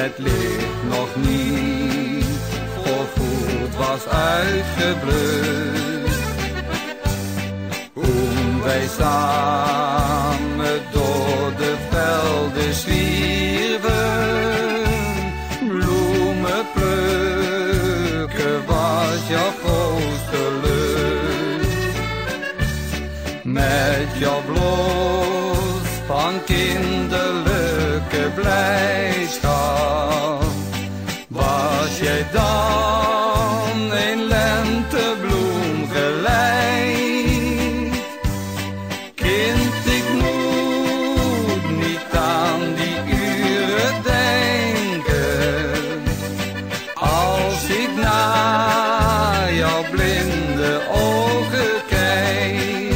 Het licht nog niet voorgoed was uitgeblust. Toen wij samen door de velden zwierven, bloemen plukken was jouw grootste lust. Met jouw bloos van kinderlijke blijdschap was jij dan een lentebloem gelijk. Kind, ik moet niet aan die uren denken, als ik naar jouw blinde ogen kijk.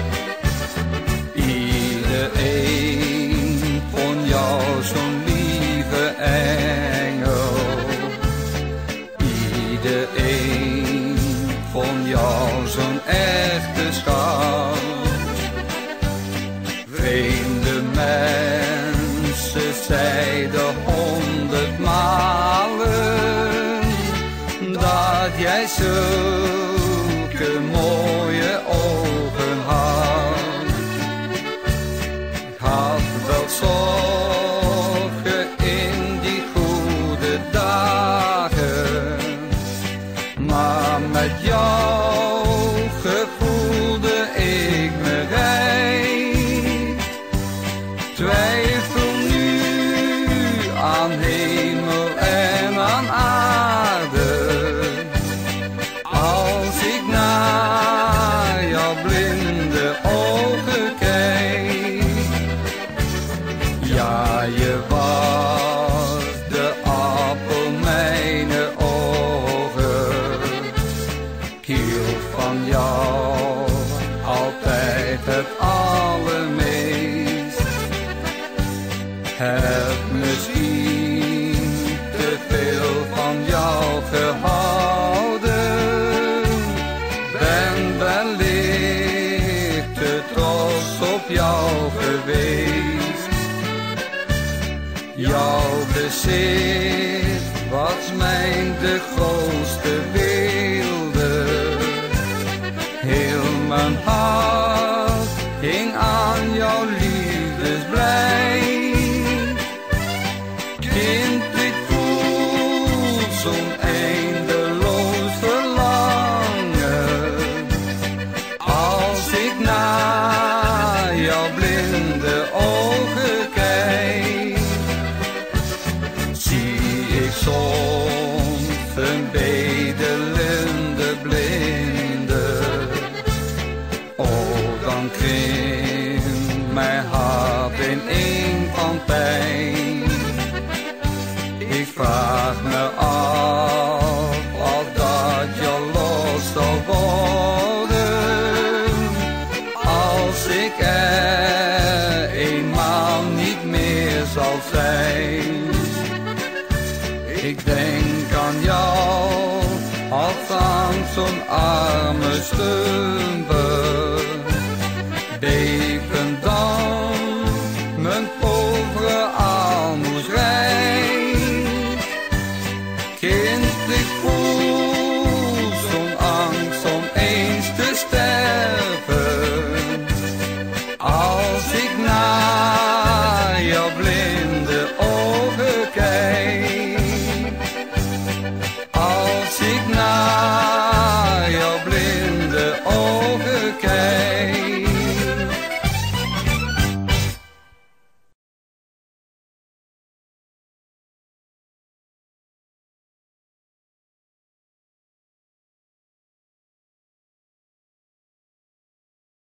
Iedereen vond jou zo'n lieve engel, iedereen vond jou zo'n echte schat. Vreemde mensen zeiden 100 malen dat jij zulke mooie ogen had. Ik had wel zorgen in die goede dagen, maar met jou gevoelde ik me rijk. Twijfel nu aan hemel en aan aarde, als ik naar jouw blinde ogen kijk. Ja, je was de appel mijner ogen, ik hield van jou altijd het allermeest. Heb misschien te veel van jou gehouden, ben wellicht te trots op jou geweest. Jouw bezit was mij de grootste weelde, heel mijn hart hing aan jouw liefdesblij. Kind, ik voel zo'n eindeloos verlangen, als ik naar jouw blinde ogen kijk. Zie ik soms een bedelende blinde, oh dan krimpt mijn hart ineen van pijn. Ik vraag me af of dat je los zal worden, als ik er eenmaal niet meer zal zijn. Ik denk aan jou als aan zo'n arme stumper.